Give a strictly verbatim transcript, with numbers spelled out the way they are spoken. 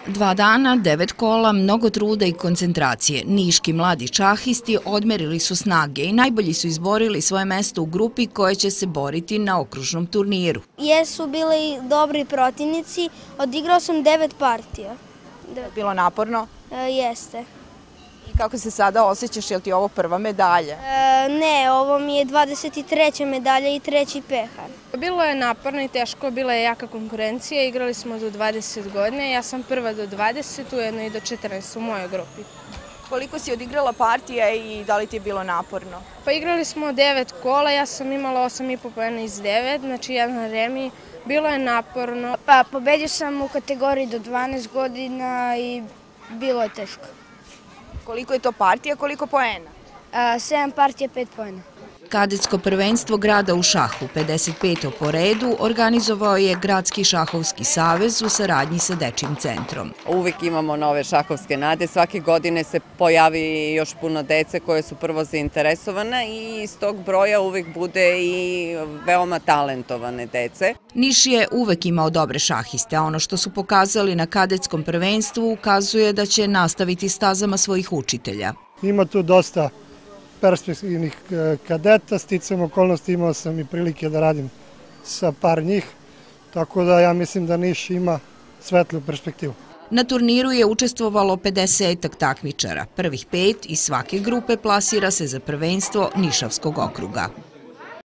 Dva dana, devet kola, mnogo truda i koncentracije. Niški mladi šahisti odmerili su snage i najbolji su izborili svoje mesto u grupi koje će se boriti na okružnom turniru. Jesu bili dobri protivnici, odigrao sam devet partija. Bilo naporno? E, jeste. I kako se sada osjećaš, je li ti ovo prva medalja? E, ne, ovo mi je dvadeset treća medalja i treći pehar. Bilo je naporno i teško, bila je jaka konkurencija, igrali smo do dvadeset godine, ja sam prva do dvadeset, ujedno i do četrnaest u mojoj grupi. Koliko si odigrala partija i da li ti je bilo naporno? Pa igrali smo devet kola, ja sam imala osam i po poena iz devet, znači jedan remi, bilo je naporno. Pa pobedio sam u kategoriji do dvanaest godina i bilo je teško. Koliko je to partija, koliko poena? sedam partija, pet poena. Kadetsko prvenstvo grada u šahu, pedeset peto po redu, organizovao je Gradski šahovski savez u saradnji sa Dečijim centrom. Uvijek imamo nove šahovske nade, svake godine se pojavi još puno dece koje su prvo zainteresovane i iz tog broja uvijek bude i veoma talentovane dece. Niš je uvek imao dobre šahiste, a ono što su pokazali na kadetskom prvenstvu ukazuje da će nastaviti stazama svojih učitelja. Ima tu dosta perspektivnih kadeta, sticam okolnosti imao sam i prilike da radim sa par njih, tako da ja mislim da Niš ima svetlu perspektivu. Na turniru je učestvovalo pedesetak takmičara. Prvih pet iz svake grupe plasira se za prvenstvo Nišavskog okruga.